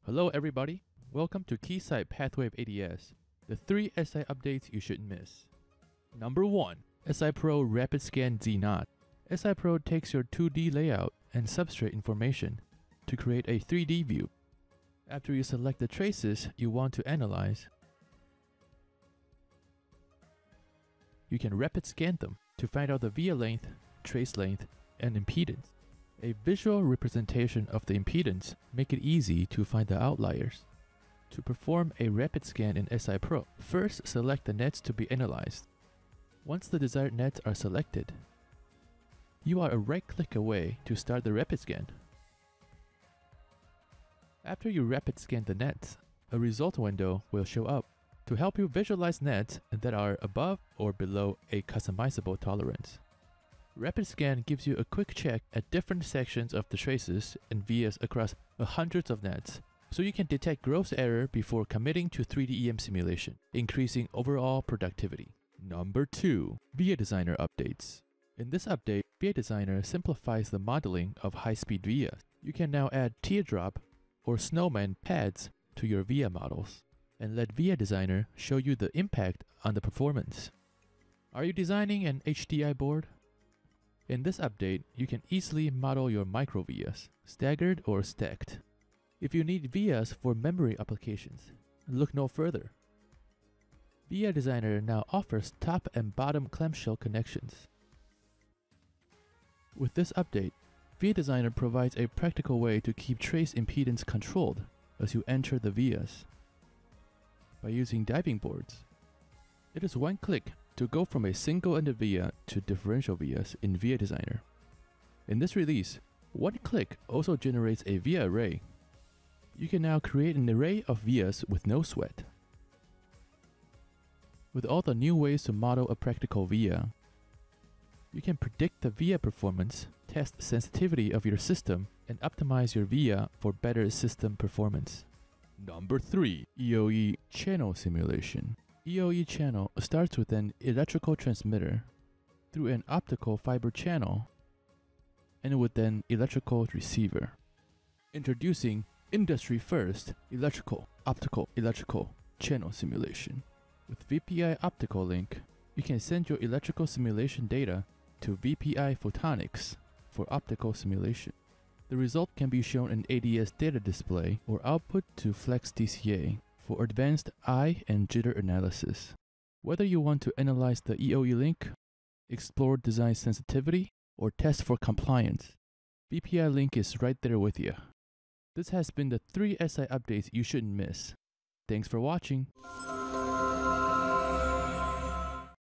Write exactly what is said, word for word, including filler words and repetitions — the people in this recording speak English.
Hello everybody, welcome to Keysight PathWave A D S, the three S I updates you shouldn't miss. Number one. SIPro RapidScan Z naught. SIPro takes your two D layout and substrate information to create a three D view. After you select the traces you want to analyze, you can rapid scan them to find out the via length, trace length, and impedance. A visual representation of the impedance make it easy to find the outliers. To perform a rapid scan in SIPro, first select the nets to be analyzed. Once the desired nets are selected, you are a right click away to start the rapid scan. After you rapid scan the nets, a result window will show up to help you visualize nets that are above or below a customizable tolerance. Rapid scan gives you a quick check at different sections of the traces and vias across hundreds of nets, so you can detect gross error before committing to three D E M simulation, increasing overall productivity. Number two. Via Designer updates. In this update, Via Designer simplifies the modeling of high-speed vias. You can now add teardrop or snowman pads to your via models, and let Via Designer show you the impact on the performance. Are you designing an H D I board? In this update, you can easily model your micro vias, staggered or stacked. If you need vias for memory applications, look no further. Via Designer now offers top and bottom clamshell connections. With this update, Via Designer provides a practical way to keep trace impedance controlled as you enter the vias. By using diving boards, it is one click to go from a single-ended via to differential vias in Via Designer. In this release, one click also generates a via array. You can now create an array of vias with no sweat. With all the new ways to model a practical via, you can predict the via performance, test sensitivity of your system, and optimize your via for better system performance. Number three. E O E channel simulation. E O E channel starts with an electrical transmitter through an optical fiber channel and with an electrical receiver. Introducing industry first Electrical-Optical-Electrical channel simulation. With V P I optical link, you can send your electrical simulation data to V P I photonics for optical simulation. The result can be shown in A D S data display or output to Flex D C A for advanced eye and jitter analysis. Whether you want to analyze the E O E link, explore design sensitivity, or test for compliance, V P I link is right there with you. This has been the three S I updates you shouldn't miss. Thanks for watching.